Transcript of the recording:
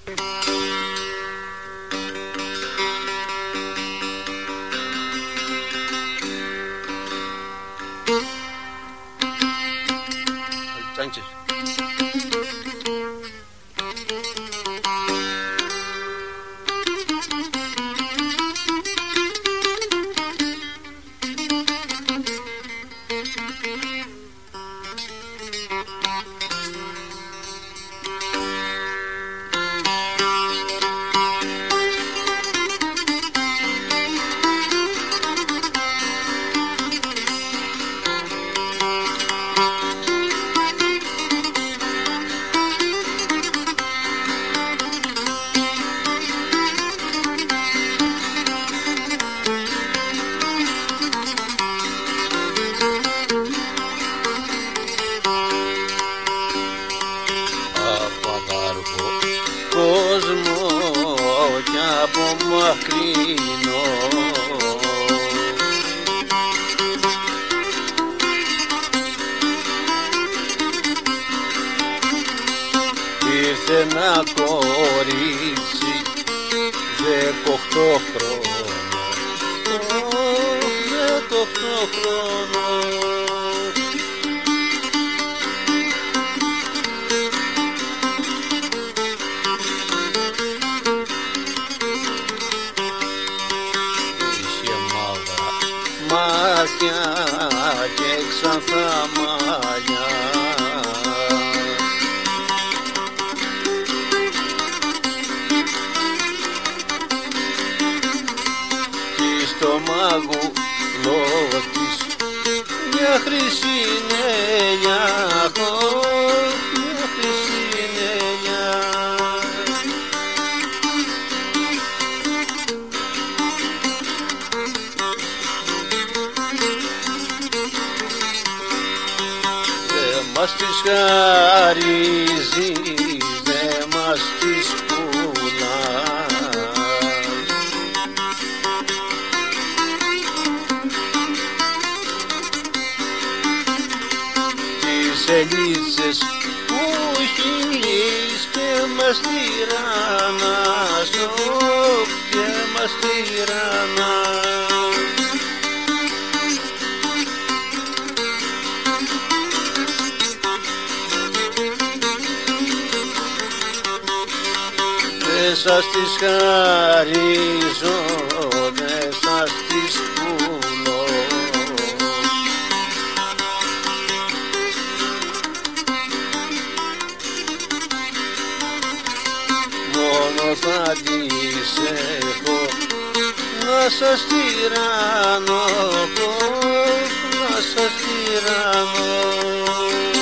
Danke. Κόσμο κι απομακρύνω, ήρθε ένα κορίτσι 18 χρόνο, 18 χρόνο. Μάτια και ξανθά μαλλιά, κι στο μάγουλο της μια χρυσή νέλια, μια χρυσή νέλια. Μας τις χαρίζεις, δε μας τις πουλάς, τις ελίτσες που χυλείς και μας τυραννάς, και μας τυραννάς. Δε σας τις χαρίζω, δε σας τις πουλώ, μόνο θα τις έχω να σας τυραννώ, να σας τυραννώ.